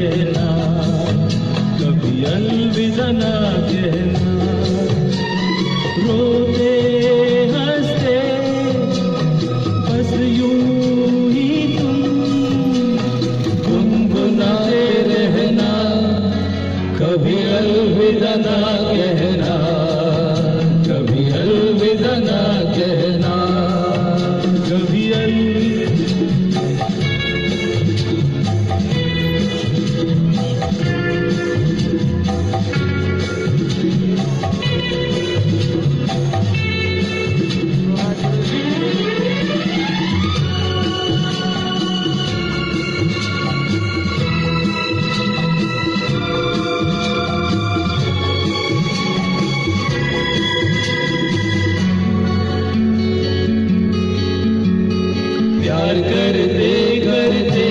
कहना, कभी अलविदा ना कहना। रोते हंसते बस यूं ही तुम गुनगुनाते रहना, कभी अलविदा ना कहना, कभी अलविदा ना कहना, कभी प्यार करते करते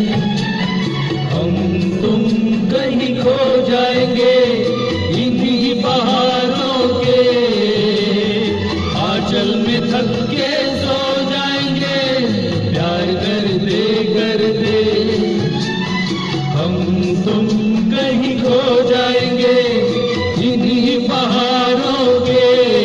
हम तुम कहीं खो जाएंगे, इन्हीं बहारों के आंचल में थक के सो जाएंगे। प्यार करते करते हम तुम कहीं खो जाएंगे, इन्हीं बहारों के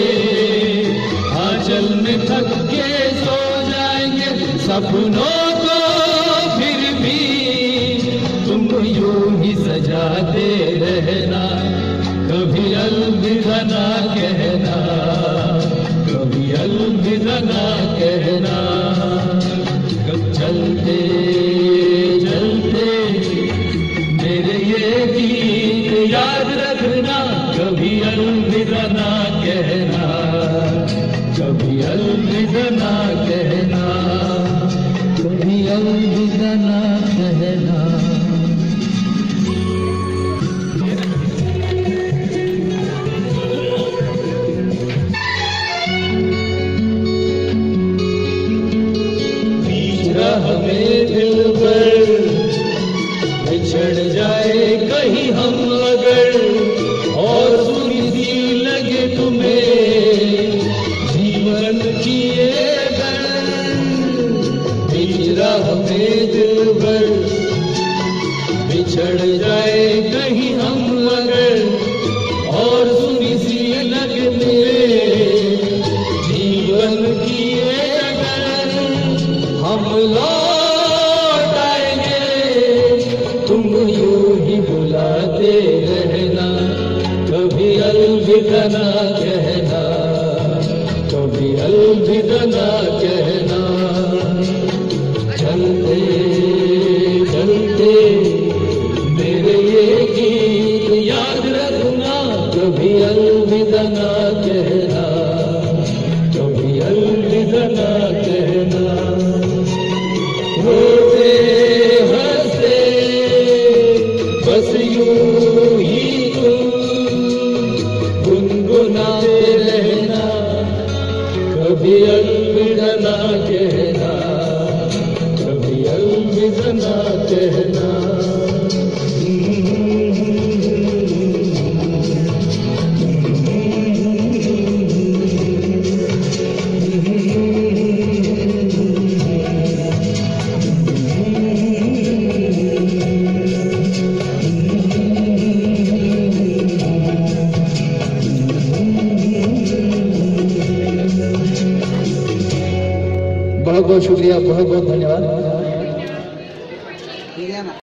आंचल में थक के सो जाएंगे। सपनों को फिर भी तुम यूं ही सजाते रहना, कभी अलविदा ना कहना, कभी अलविदा ना कहना। कब चलते चलते मेरे ये गीत याद रखना, कभी अलविदा ना कहना, कभी अलविदा ना कहना, कभी अलविदा ना कहना। हमें दिल पर बिछड़ जाए कहीं हम अगर, और सुनी सी लगे तुम्हें जीवन की ये बिछड़ा हमें दिल पर बिछड़ जाए कहीं हम अगर, और सुनी सी लगे तुम्हें जीवन की ये अगर, हम लौट आएंगे तुम यूं ही बुलाते रहना, कभी अलविदा ना कहना, कभी अलविदा ना कहना। चलते चलते मेरे ये गीत याद रखना, कभी अलविदा ना कहना, कभी अलविदा ना कहना। रोते हंसते बस यूं ही तुम गुनगुनाते रहना, कभी अलविदा ना कहना, कभी अलविदा ना कहना। बहुत बहुत शुक्रिया, बहुत बहुत धन्यवाद।